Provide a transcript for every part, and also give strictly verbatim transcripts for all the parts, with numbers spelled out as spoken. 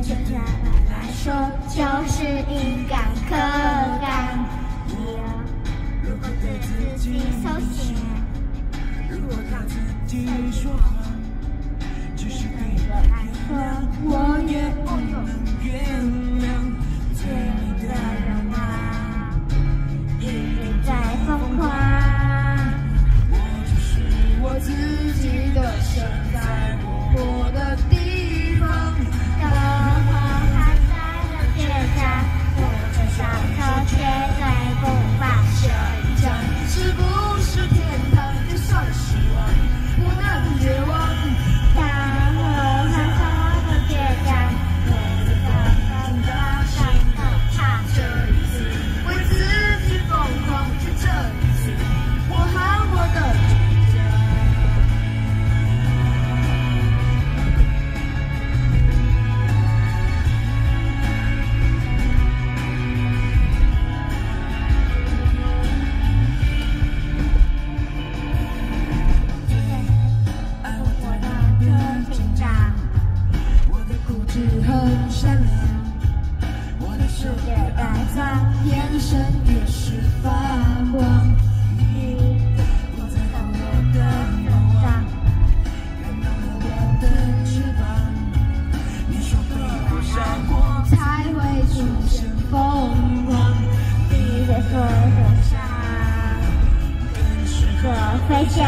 现在来说，就是硬刚可刚。如果对自己手写，如果让自己说谎，只是对我来说，我也不能原谅最美的人啊，一直在疯狂。我只是我自己的身在我活的地方，当我还在的倔强，我的伤口绝对不放下。是不是天堂就算失望，不能绝望。当我还在的倔强，我的伤口大声地唱这一次，为自己疯狂，就这一次，我和我的倔强。很善良，我的世界改造，眼神也是发光。你我在我的梦上，看到了我的翅膀。你说对我闪过，才会出现疯狂。你在说的上，更适合飞翔。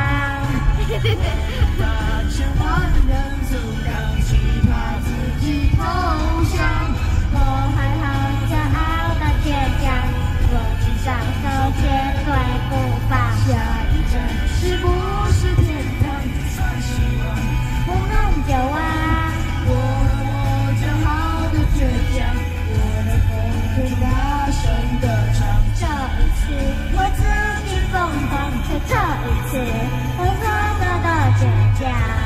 把千万人阻挡，只怕自己投降。我还好骄傲的倔强，我只上手绝对不放。下一站是不是天堂？就算失望，不能绝望。我和我骄傲的倔强，我的风最大声地唱。这一次我自己疯狂，就这一次我做到的倔强。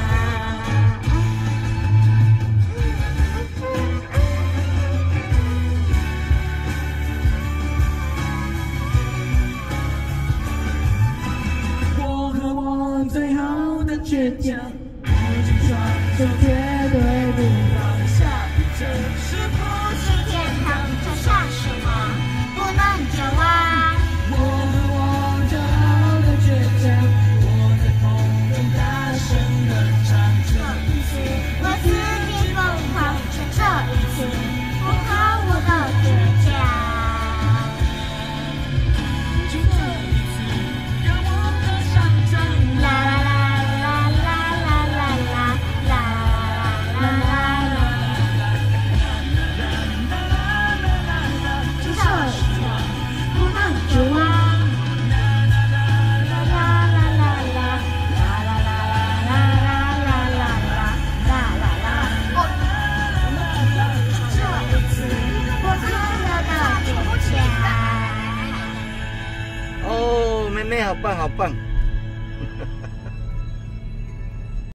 最好的倔强，我只抓就绝对不放下。这是不是天堂？就算失望，不能绝望。我和我骄傲的倔强，我在风中大声地唱。这一次我自己疯狂，就这一次我和我的倔强。 哦，妹妹好棒好棒。